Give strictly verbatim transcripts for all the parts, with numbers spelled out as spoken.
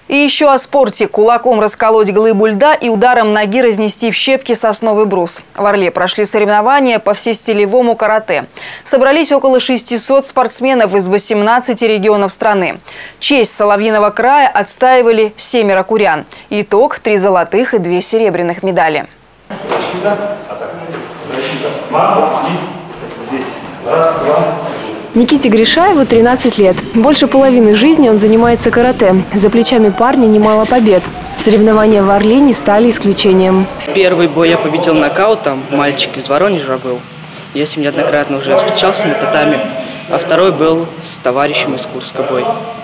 И еще о спорте. Кулаком расколоть глыбу льда и ударом ноги разнести в щепки сосновый брус. В Орле прошли соревнования по всестилевому карате. Собрались около шестисот спортсменов из восемнадцати регионов страны. Честь Соловьиного края отстаивали семеро курян. Итог – три золотых и две серебряных медали. Никите Гришаеву тринадцать лет. Больше половины жизни он занимается карате. За плечами парня немало побед. Соревнования в Орле не стали исключением. Первый бой я победил нокаутом. Мальчик из Воронежа был. Я с ним неоднократно уже встречался на татами. А второй был с товарищем из Курска бой.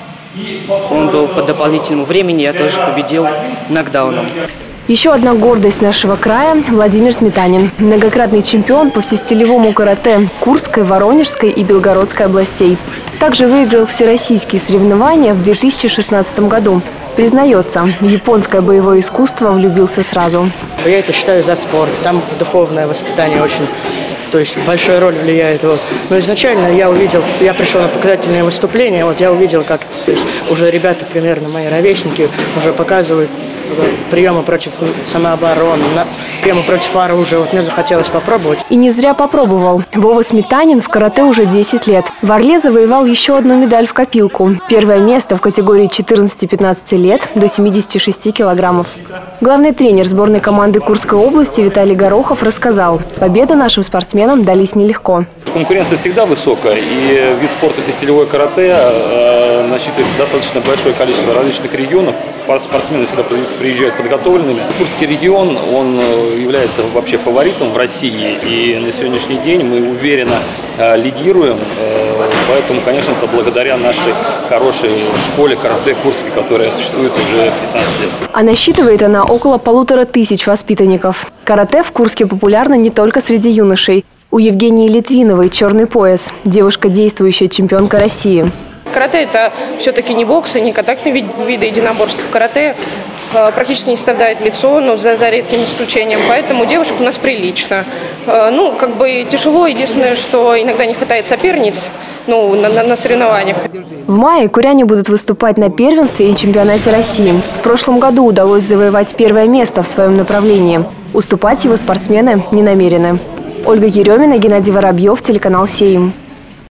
Он был по дополнительному времени, я тоже победил нокдауном. Еще одна гордость нашего края – Владимир Сметанин. Многократный чемпион по всестилевому карате Курской, Воронежской и Белгородской областей. Также выиграл всероссийские соревнования в две тысячи шестнадцатом году. Признается, в японское боевое искусство влюбился сразу. Я это считаю за спорт. Там духовное воспитание очень, то есть большую роль влияет. Вот. Но изначально я увидел, я пришел на показательное выступление, вот я увидел, как то есть, уже ребята, примерно мои ровесники, уже показывают приемы против самообороны, приемы против оружия. Вот мне захотелось попробовать. И не зря попробовал. Вова Сметанин в карате уже десять лет. В Орле завоевал еще одну медаль в копилку. Первое место в категории четырнадцати-пятнадцати лет до семидесяти шести килограммов. Главный тренер сборной команды Курской области Виталий Горохов рассказал, победы нашим спортсменам дались нелегко. Конкуренция всегда высокая, и вид спорта всестилевой карате э, насчитывает достаточно большое количество различных регионов. Спортсмены всегда приезжают подготовленными. Курский регион, он является вообще фаворитом в России, и на сегодняшний день мы уверенно э, лидируем. Э, поэтому, конечно, это благодаря нашей хорошей школе карате Курской, которая существует уже пятнадцать лет. А насчитывает она около полутора тысяч воспитанников. Карате в Курске популярно не только среди юношей. У Евгении Литвиновой черный пояс. Девушка – действующая чемпионка России. Карате – это все-таки не бокс, и не контактные виды единоборств. В карате практически не страдает лицо, но за, за редким исключением. Поэтому девушек у нас прилично. Ну, как бы тяжело. Единственное, что иногда не хватает соперниц ну, на, на, на соревнованиях. В мае куряне будут выступать на первенстве и чемпионате России. В прошлом году удалось завоевать первое место в своем направлении. Уступать его спортсмены не намерены. Ольга Еремина, Геннадий Воробьев, телеканал «Сеим».